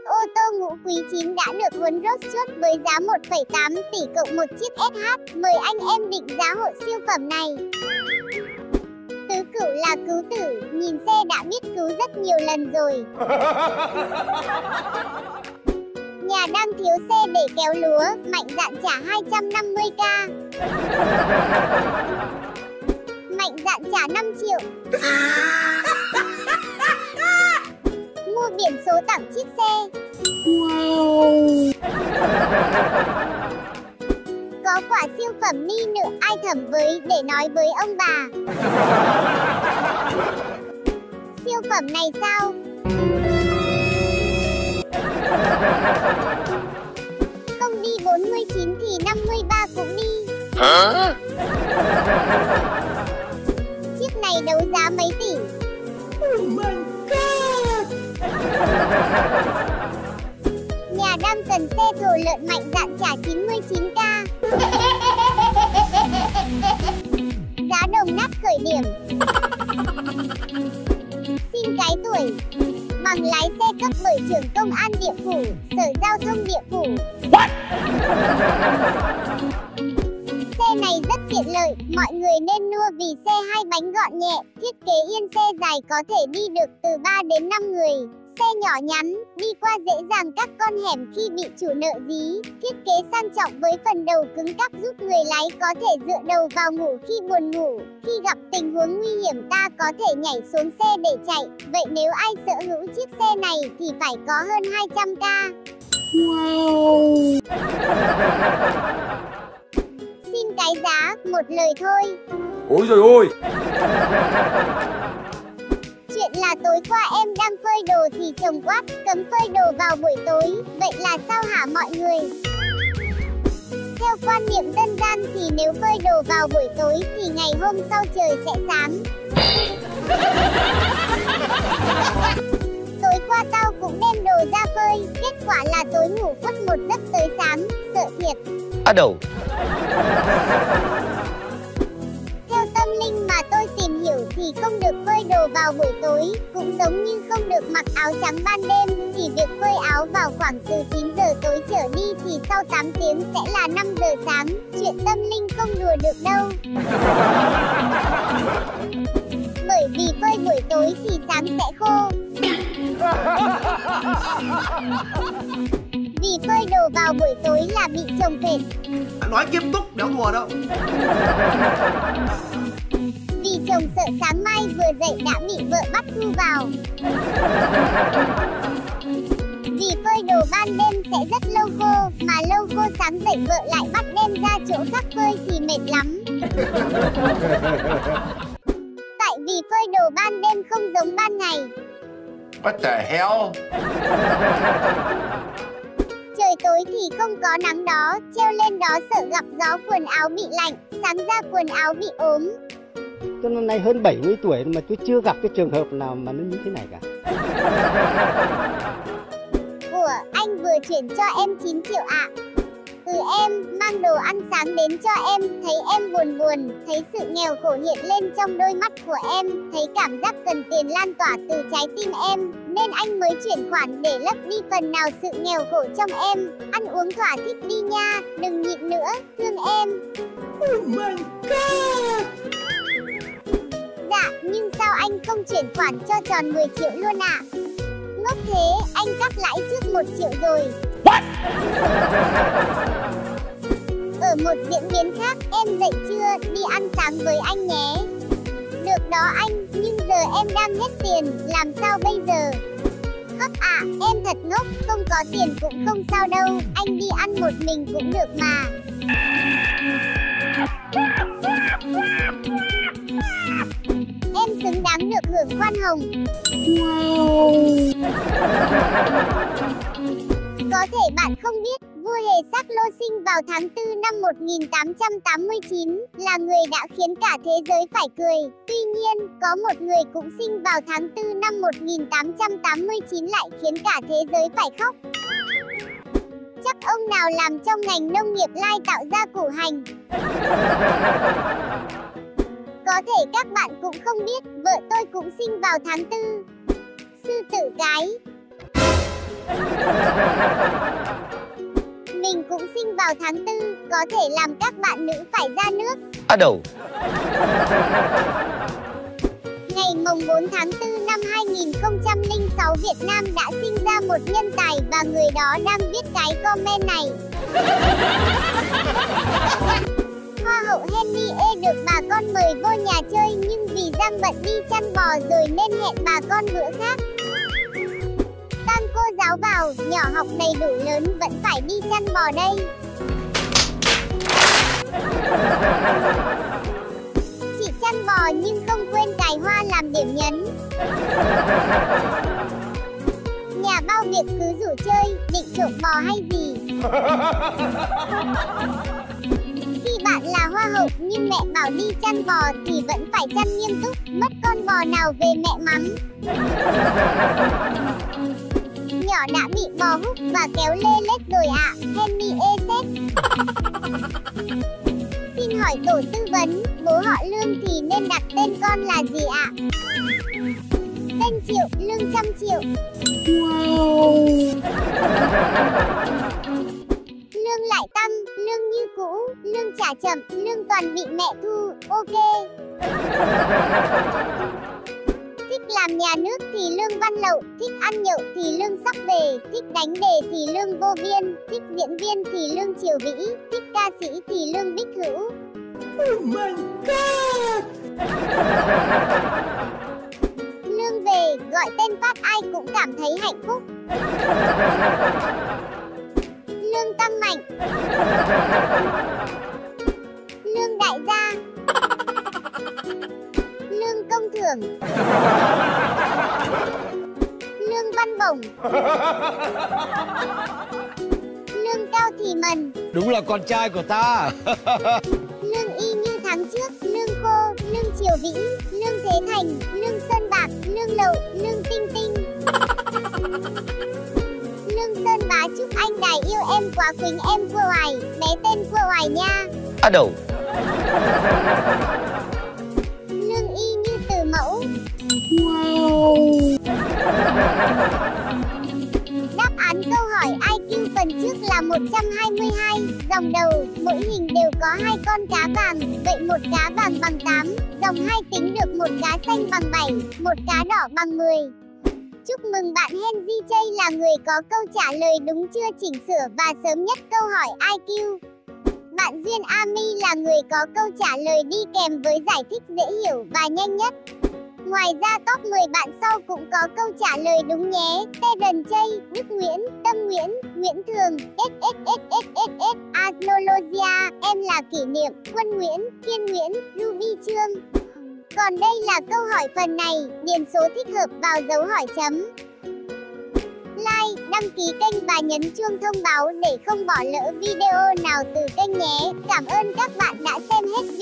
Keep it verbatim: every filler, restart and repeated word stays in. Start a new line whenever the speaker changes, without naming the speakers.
ô tô ngũ quý chín đã được huấn rốt chốt với giá một phẩy tám tỷ cộng một chiếc ét hát. Mời anh em định giá hộ siêu phẩm này. Tứ cửu là cứu tử, nhìn xe đã biết cứu rất nhiều lần rồi. Nhà đang thiếu xe để kéo lúa, mạnh dạn trả hai trăm năm mươi k. Mạnh dạn trả năm triệu. Mua biển số tặng chiếc xe. Wow. Có quả siêu phẩm ni nữ ai thẩm với để nói với ông bà. Siêu phẩm này sao? Không đi bốn mươi chín thì năm mươi ba cũng đi. Hả? Chiếc này đấu giá mấy tỷ? Oh my god. Nhà đang cần xe thồ lợn mạnh dạn trả chín mươi chín k. Giá đồng nát khởi điểm. Xin cái tuổi. Bằng lái xe cấp bởi trưởng công an địa phủ, sở giao thông địa phủ. What? Xe này rất tiện lợi, mọi người nên mua vì xe hai bánh gọn nhẹ, thiết kế yên xe dài có thể đi được từ ba đến năm người. Xe nhỏ nhắn, đi qua dễ dàng các con hẻm khi bị chủ nợ dí. Thiết kế sang trọng với phần đầu cứng cáp giúp người lái có thể dựa đầu vào ngủ khi buồn ngủ. Khi gặp tình huống nguy hiểm ta có thể nhảy xuống xe để chạy. Vậy nếu ai sở hữu chiếc xe này thì phải có hơn hai trăm k. Wow. Xin cái giá, một lời thôi.
Ôi giời ơi.
Chuyện là tối qua em đang phơi đồ thì chồng quát cấm phơi đồ vào buổi tối. Vậy là sao hả mọi người? Theo quan niệm dân gian thì nếu phơi đồ vào buổi tối thì ngày hôm sau trời sẽ sáng. Tối qua tao cũng đem đồ ra phơi, kết quả là tối ngủ quất một giấc tới sáng, sợ thiệt.
À đầu.
Theo tâm linh mà tôi tìm hiểu thì không được phơi đồ vào buổi tối, cũng giống như không được mặc áo trắng ban đêm, thì việc phơi áo vào khoảng từ chín giờ tối trở đi thì sau tám tiếng sẽ là năm giờ sáng, chuyện tâm linh không đùa được đâu. Bởi vì phơi buổi tối thì sáng sẽ khô. Vì phơi đồ vào buổi tối là bị chồng phệt.
Nói nghiêm túc, đéo đùa đâu.
Vì chồng sợ sáng mai vừa dậy đã bị vợ bắt thu vào. Vì phơi đồ ban đêm sẽ rất lâu khô, mà lâu khô sáng dậy vợ lại bắt đem ra chỗ khác phơi thì mệt lắm. Tại vì phơi đồ ban đêm không giống ban ngày.
What the hell?
Trời tối thì không có nắng đó, treo lên đó sợ gặp gió quần áo bị lạnh, sáng ra quần áo bị ốm.
Tôi năm nay hơn bảy mươi tuổi mà tôi chưa gặp cái trường hợp nào mà nó như thế này cả.
Ủa, anh vừa chuyển cho em chín triệu ạ. Ừ em, mang đồ ăn sáng đến cho em, thấy em buồn buồn, thấy sự nghèo khổ hiện lên trong đôi mắt của em, thấy cảm giác cần tiền lan tỏa từ trái tim em, nên anh mới chuyển khoản để lấp đi phần nào sự nghèo khổ trong em. Ăn uống thỏa thích đi nha, đừng nhịn nữa, thương em. Oh my god. Dạ, nhưng sao anh không chuyển khoản cho tròn mười triệu luôn ạ? À? Ngốc thế, anh cắt lãi trước một triệu rồi. What? Ở một diễn biến khác, em dậy chưa, đi ăn sáng với anh nhé. Được đó anh, nhưng giờ em đang hết tiền, làm sao bây giờ? Hấp à, em thật ngốc, không có tiền cũng không sao đâu, anh đi ăn một mình cũng được mà. Em xứng đáng được hưởng khoan hồng. Wow. Có thể bạn không biết, vua Hề Sắc Lô sinh vào tháng tư năm một nghìn tám trăm tám mươi chín, là người đã khiến cả thế giới phải cười. Tuy nhiên, có một người cũng sinh vào tháng tư năm một nghìn tám trăm tám mươi chín lại khiến cả thế giới phải khóc. Chắc ông nào làm trong ngành nông nghiệp lai tạo ra củ hành. Có thể các bạn cũng không biết, vợ tôi cũng sinh vào tháng tư. Sư tử cái. Mình cũng sinh vào tháng tư, có thể làm các bạn nữ phải ra nước.
Bắt đầu.
Ngày mồng bốn tháng tư năm hai nghìn không trăm lẻ sáu, Việt Nam đã sinh ra một nhân tài và người đó đang viết cái comment này. Hoa hậu Henny E được bà con mời vô nhà chơi nhưng vì Giang bận đi chăn bò rồi nên hẹn bà con bữa khác. Tam cô giáo vào, nhỏ học đầy đủ lớn vẫn phải đi chăn bò đây. Chị chăn bò nhưng không quên cài hoa làm điểm nhấn. Nhà bao việc cứ rủ chơi, định trộm bò hay gì? Khi bạn là hoa hậu nhưng mẹ bảo đi chăn bò thì vẫn phải chăn nghiêm túc, mất con bò nào về mẹ mắng. Nhỏ đã bị bò húc và kéo lê lết rồi ạ, à. Henny E xét. Xin hỏi tổ tư vấn, bố họ Lương thì nên đặt tên con là gì ạ? À? Tên Triệu, lương trăm triệu. Wow. Lương lại tăng, lương như cũ, lương trả chậm, lương toàn bị mẹ thu, ok. Thích làm nhà nước thì lương văn lậu, thích ăn nhậu thì lương sắc về, thích đánh đề thì lương vô biên, thích diễn viên thì lương triều vĩ, thích ca sĩ thì lương bích hữu. Oh my god! Lương về, gọi tên phát ai cũng cảm thấy hạnh phúc. Lương tăng mạnh. Lương đại gia. Lương công thưởng. Lương văn bổng. Lương cao thì mần.
Đúng là con trai của ta.
Lương y như tháng trước, lương khô, lương triều vĩ, lương thế thành, lương sơn bạc, lương lậu, lương tinh tinh. Lương sơn bá chúc anh đài yêu em quá quỳnh em cua hoài, bé tên cua hoài nha.
Bắt đầu.
Lương y như từ mẫu. Wow. Đáp án câu hỏi i kiu phần trước là một trăm hai mươi hai, dòng đầu, mỗi hình đều có hai con cá vàng, vậy một cá vàng bằng tám, dòng hai tính được một cá xanh bằng bảy, một cá đỏ bằng mười. Chúc mừng bạn Henry Chay là người có câu trả lời đúng chưa chỉnh sửa và sớm nhất câu hỏi i kiu. Bạn Duyên Ami là người có câu trả lời đi kèm với giải thích dễ hiểu và nhanh nhất. Ngoài ra top mười bạn sau cũng có câu trả lời đúng nhé. Teden Chay, Đức Nguyễn, Tâm Nguyễn, Nguyễn Thường, ét ét ét ét ét ét, Astrologia, em là Kỷ Niệm, Quân Nguyễn, Thiên Nguyễn, Ruby Trương. Còn đây là câu hỏi phần này, điền số thích hợp vào dấu hỏi chấm. Like, đăng ký kênh và nhấn chuông thông báo để không bỏ lỡ video nào từ kênh nhé. Cảm ơn các bạn đã xem hết